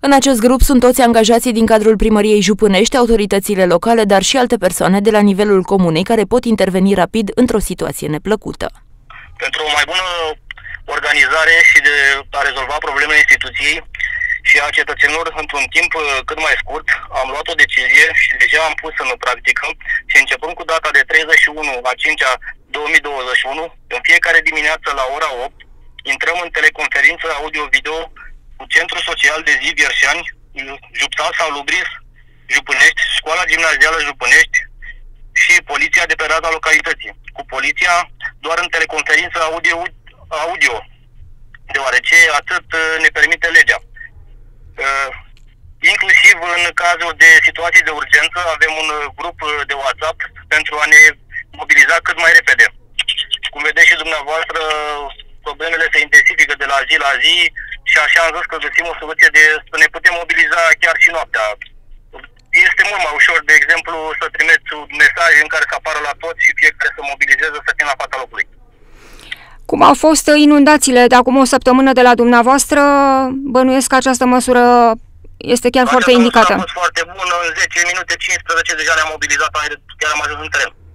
În acest grup sunt toți angajații din cadrul primăriei Jupânești, autoritățile locale, dar și alte persoane de la nivelul comunei care pot interveni rapid într-o situație neplăcută. Pentru o mai bună organizare și de a rezolva problemele instituției și a cetățenilor într-un timp cât mai scurt, am luat o decizie și deja am pus în practică și începând cu data de 31/5/2021, în fiecare dimineață la ora 8, intrăm în teleconferință audio-video cu Centrul Social de Zi Vierșani, Jupsal Salubris, Jupânești, Școala Gimnazială Jupânești și poliția de pe raza localității. Cu poliția doar în teleconferință audio, deoarece atât ne permite legea. Inclusiv în cazul de situații de urgență avem un grup de WhatsApp pentru a ne mobiliza cât mai repede. Cum vedeți și dumneavoastră, problemele se intensifică de la zi la zi și așa am zis că găsim o soluție de să ne putem mobiliza chiar și noaptea. Este mult mai ușor, de exemplu, să trimiți un mesaj în care să apară la toți și fiecare să mobilizeze, să fie la fața locului. Cum au fost inundațiile de acum o săptămână de la dumneavoastră, bănuiesc că această măsură este chiar foarte indicată. A fost foarte bună, în 10 minute, 15 deja ne-am mobilizat, chiar am ajuns în teren.